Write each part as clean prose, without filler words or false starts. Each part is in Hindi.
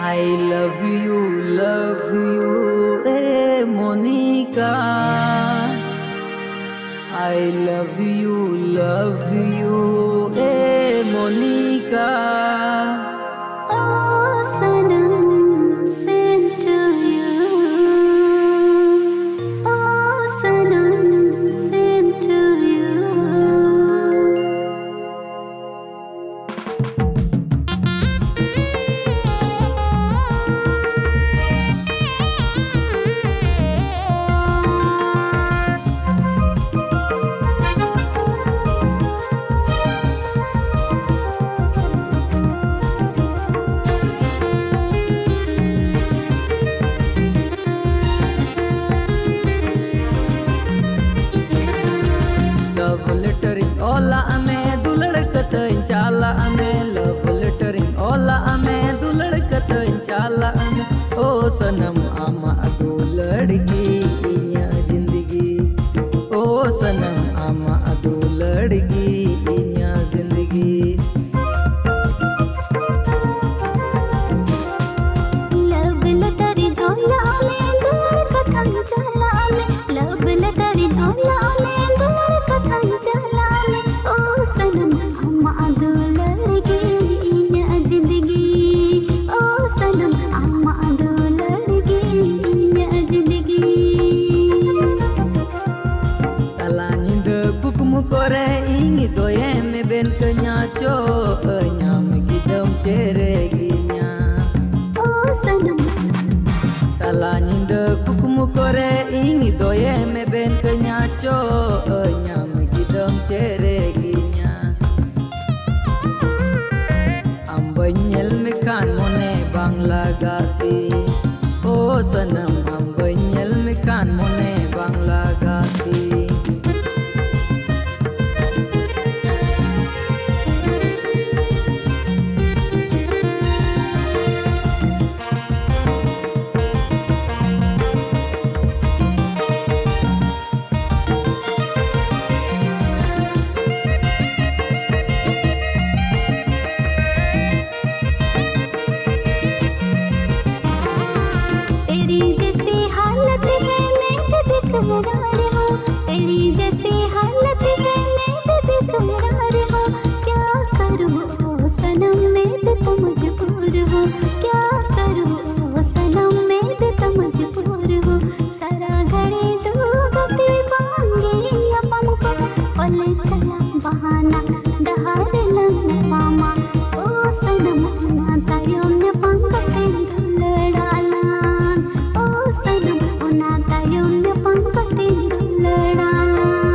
I love you, Monica. I love you, Monica. Oh, Sanam, sent to you. Oh, Sanam, sent to you. Love lettering ola ame dulad katain chala ame. Love lettering ola ame dulad katain chala ame. Oh sanam ama adu ladki inya zindagi. Oh sanam ama adu ladki inya zindagi. Love lettering ola ame dulad katain chala ame. Love lettering ola ame dulad katain chala ame. Oh sanam amma adu ladki inya zindagi. Oh sanam amma adu ladki inya zindagi. Tala ninda kukumu kore ingi doye me ben kenyacho nyam gidam cereginya. Oh sanam Tala ninda kukumu kore ingi doye me ben kenyacho nyam gidam cereginya. Ambanyel me kan mone bangla gati. Oh sanam ambanyel me kan mone bangla gati. तेरी जैसी हालत है मैं तो बेकरार हूँ। तेरी जैसी हालत है मैं तो बेकरार हूँ। क्या करूँ ओ सनम मैं तो मजबूर हूँ। क्या करूँ ओ सनम मैं तो मजबूर हूँ। सारा घड़ी दो गति बांगे या पमको पल चला बहाना डहार लंग पामा। ओ सनम ना तायो ने पंगते लड़ालान। ओ सनम ना तायो ने पंगते लड़ालान।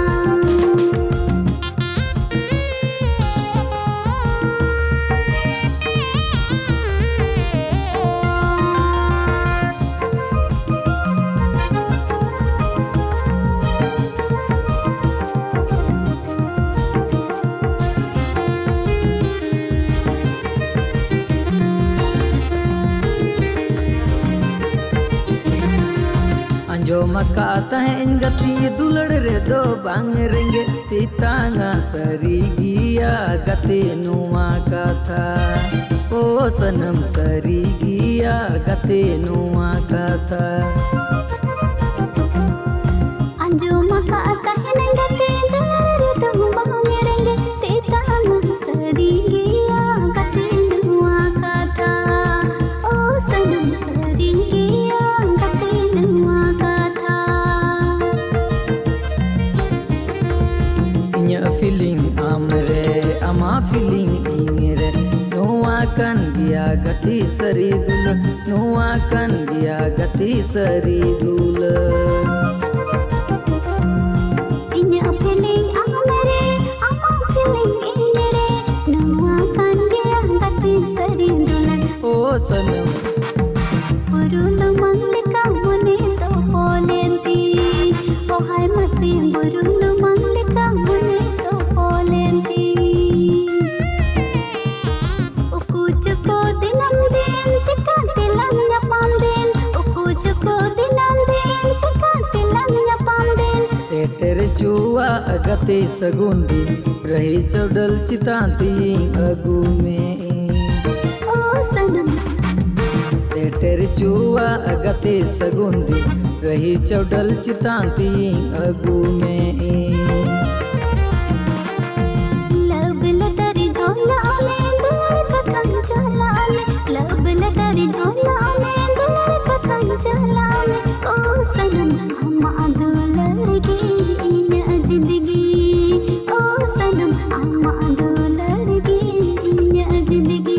Anjo maka tahen gati dulad re do bang renge titanga sarigia gati nuwa katha. Oh sanam sarigia gati nuwa katha. अंजो मका कहने गते दर तुम बांगेंगे तेता सरिया गते नुआ काथा। ओ सनम सरिया गते नुआ काथा। Inya feeling amre ama feeling ingre. Nuwa kan dia gati sari dul. Nuwa kan dia gati sari dul. इन्हें feeling आमरे आमा feeling इंगरे नुआ कान गया गते सरी दुलन। Oh sanam बुरुल मंगलिका मुने तो पोलेंती। ओ हाय मसी बुरुल मंगलिका मुने तो पोलेंती। उकुचको दिनम दिन चिका तिलम न्यापam दिन। उकुचको दिनम दिन चिका तिलम न्यापam दिन। seter jua agate segundi rahi chodal citanti agu me. ओ सनम एटर चुआ अगते सगुंदी रही चौडल चितांती अगू में लब लटरी ढोला में दुलड़ कथन चला में लब लटरी ढोला में दुलड़ कथन चला में ओ सनम हम दुलड़गी इन जिंदगी ओ सनम हम दुलड़गी इन जिंदगी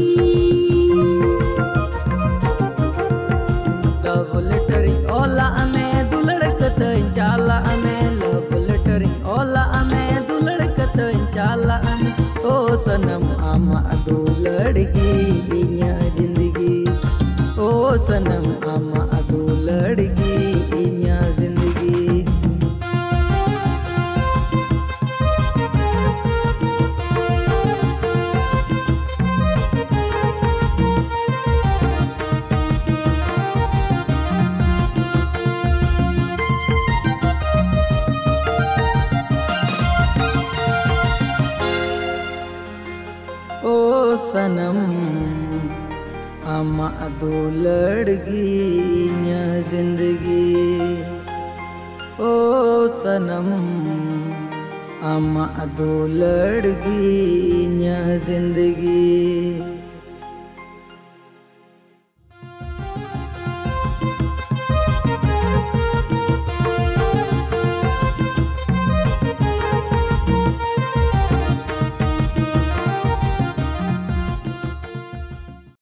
लव लेटरिंग ओला में दुलड़ कतई चाला में लव लेटरिंग ओला में दुलड़ कतई चाला में ओ सनम आमा दुलड़गी इन्या जिंदगी ओ सनम आमा दुलड़गी इन्या जिंदगी ओ सनम आमा दुलड़गी इन्या जिंदगी ओ सनम आमा दुलड़गी इन्या जिंदगी।